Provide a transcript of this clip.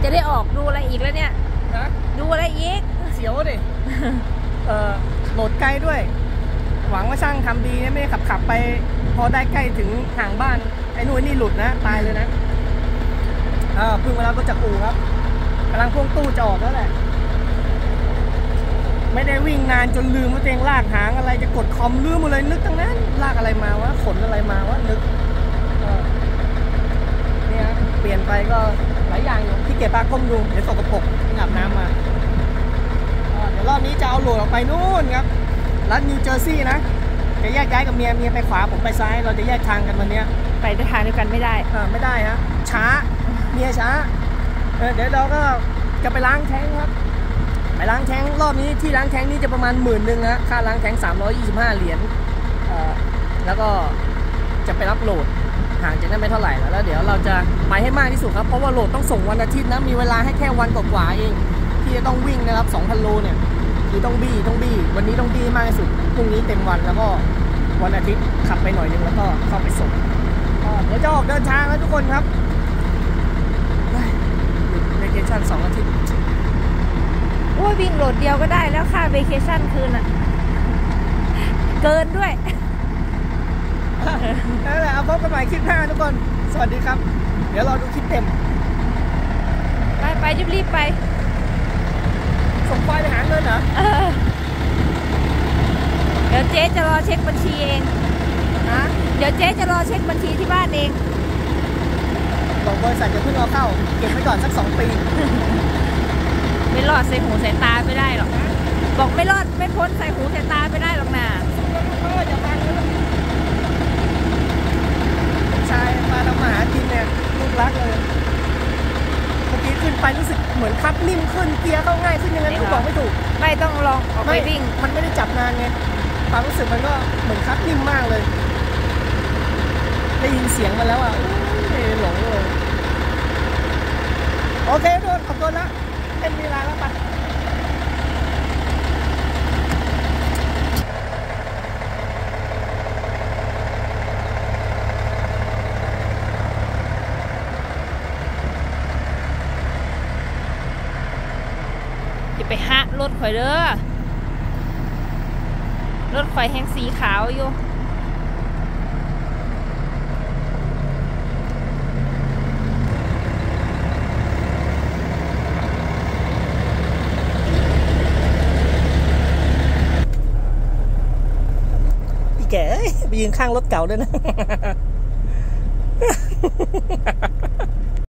ได้ออกดูอะไรอีกแล้วเนี่ยนะดูอะไรอีกเสียวดิ โหลดไกลด้วย หวังว่าช่างทำดีนะไม่ได้ขับไปพอได้ใกล้ถึงห่างบ้านไอ้นู่นนี่หลุดนะตายเลยนะเพิ่งมาแล้วก็จากอู่ครับกำลังพ่วงตู้จะออกแล้วแหละไม่ได้วิ่งนานจนลืมว่าตัวเองลากหางอะไรจะกดคอมลืมหมดเลยนึกตั้งนั้นลากอะไรมาวะขนอะไรมาวะนึกเนี่ยเปลี่ยนไปก็หลายอย่างอยู่ที่เก็บปลาก้มดูเดี๋ยวสกปรกอาบน้ำมาเดี๋ยวรอบนี้จะเอาโหลดออกไปนู่นครับรัฐนิวเจอร์ซีย์นะจะแยกย้ายกับเมียไปขวาผมไปซ้ายเราจะแยกทางกันวันนี้ไปทางเดียวกันไม่ได้ไม่ได้ฮะช้าเมียช้าเดี๋ยวเราก็จะไปล้างแท้งครับไปล้างแท้งรอบนี้ที่ล้างแท้งนี้จะประมาณ10,000นะค่าล้างแท้ง325เหรียญแล้วก็จะไปรับโหลดห่างจากนั้นไม่เท่าไหร่แล้วเดี๋ยวเราจะไปให้มากที่สุดครับเพราะว่าโหลดต้องส่งวันอาทิตย์นะมีเวลาให้แค่วันกว่าๆเองที่จะต้องวิ่งนะครับ 2,000 โลเนี่ยคือต้องบี้วันนี้ต้องบี้มากที่สุดพรุ่งนี้เต็มวันแล้วก็วันอาทิตย์ขับไปหน่อยนึงแล้วก็เข้าไปส่งเดี๋ยวจะออกเดินทางแล้วทุกคนครับเวเคชั่น2 อาทิตย์โอ้ยวิ่งโหลดเดียวก็ได้แล้วค่าเวเคชั่นคืนอ่ะเกินด้วยนั่นแหละเอาพบกันใหม่คลิปหน้าทุกคนสวัสดีครับเดี๋ยวรอดูคลิปเต็มไปรีบไปส่งไฟล์ไปหาเงินเหรอเดี๋ยวเจ๊จะรอเช็คบัญชีเองเดี๋ยวเจ๊จะรอเช็คบัญชีที่บ้านเองบอกบริษัทจะเพิ่งเอาเข้าเก็บไว้ก่อนสัก2 ปีไม่รอดใส่หูใส่ตาไม่ได้หรอกบอกไม่รอดไม่พ้นใส่หูใส่ตาไม่ได้หรอกนะชายมาทำมาหากินเนี่ยลูกรักเลยเมื่อกี้ขึ้นไปรู้สึกเหมือนคับนิ่มขึ้นเกียร์เข้าง่ายขึ้นยังไงก็บอกไม่ถูกไม่ต้องลองออกไปวิ่งมันไม่ได้จับนานไงความรู้สึกมันก็เหมือนคับนิ่มมากเลยได้ยินเสียงมาแล้วอ่ะหลงเลยโอเคทุกคนขอบคุณนะเป็นเวลาแล้วไปอย่าไปหะรถข่อยเด้อรถข่อยแห้งสีขาวอยู่แกไปยืนข้างรถเก่าด้วยนะ